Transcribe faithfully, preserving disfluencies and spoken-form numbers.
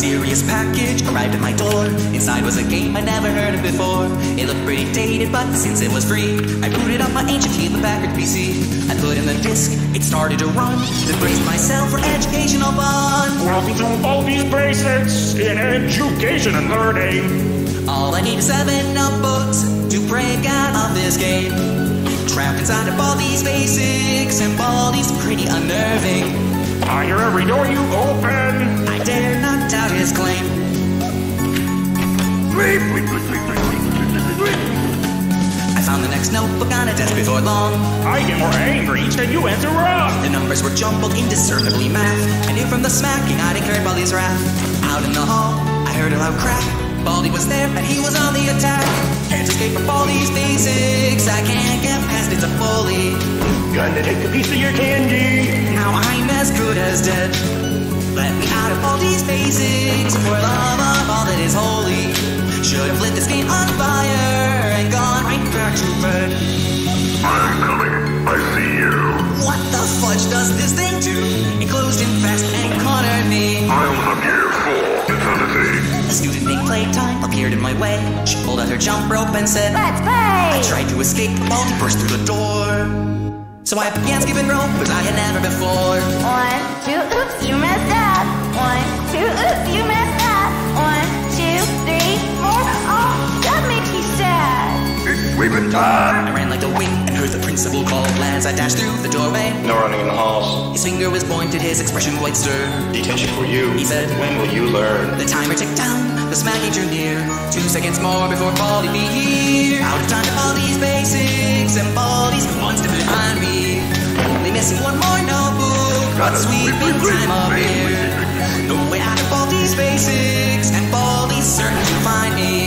mysterious package arrived at my door. Inside was a game I'd never heard of before. It looked pretty dated, but since it was free, I booted up my ancient Hewlett Packard P C. I put in the disc, it started to run. Then braced myself for educational fun. Welcome to Baldi's Basics in Education and Learning. All I need is seven notebooks to break out of this game. Trapped inside of Baldi's Basics, and Baldi's pretty unnerving. I hear every door you open. I dare not doubt his claim. I found the next notebook on a desk before long. I get more angry each time you interrupt. The numbers were jumbled, indiscernibly math. I knew from the smacking I'd incurred Baldi's wrath. Out in the hall, I heard a loud crack. Baldi was there and he was on the attack. Can't escape from Baldi's Basics. I can't get past it to fully. Gonna take a piece of your candy. Now I'm as good as dead. Let me out of Baldi's Basics for love of all that is holy. Should have lit this game on fire and gone right back to bed. I'm coming. I see you. What the fudge does this thing do? It closed in fast and cornered me. I was up here for eternity. A student named Playtime appeared in my way. She pulled out her jump rope and said, "Let's play!" I tried to escape, Baldi burst through the door. So I began skipping rope as I had never before. One, two, oops, you messed up. One, two, oops, you messed up. One, two, three, four. Oh, that makes me sad. It's sleeping time. I ran like the wind and heard the principal call. As I dashed through the doorway, No running in the halls. his finger was pointed, his expression quite stern. Detention for you. He said, When will you learn? The timer ticked down, the smacking drew near. Two seconds more before Baldi be here. Out of time to Baldi's Basics, and Baldi's the ones to behind me. Only missing one more notebook, but sweeping time up here. No way out of Baldi's Basics, and Baldi's certain to find me.